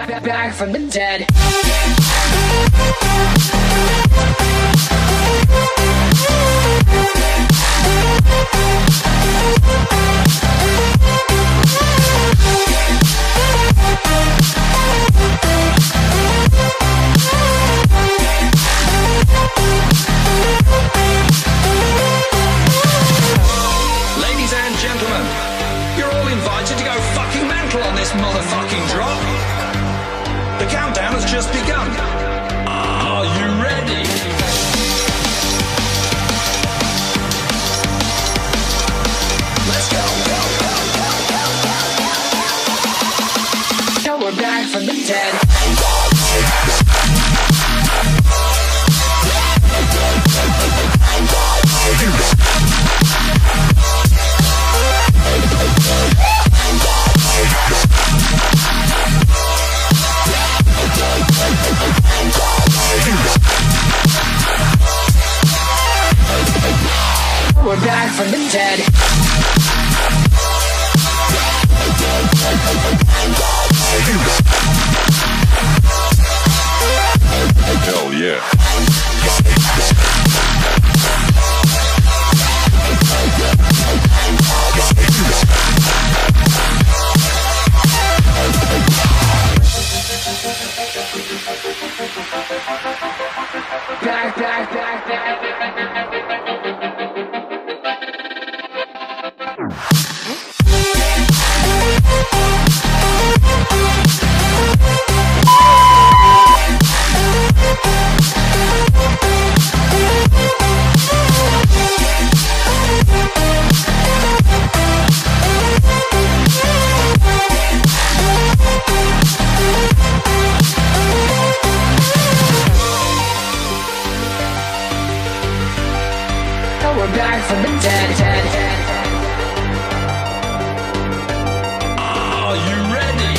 back from the dead. Ladies and gentlemen, you're all invited to go fucking mental on this motherfucking drop. The countdown has just begun. Are you ready? Let's go. Now we're back from the dead. We're back from the dead. Hell yeah. Back. We're back from the dead. Are you ready?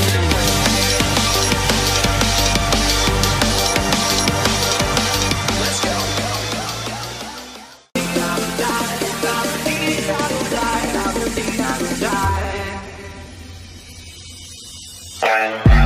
Let's go. Die.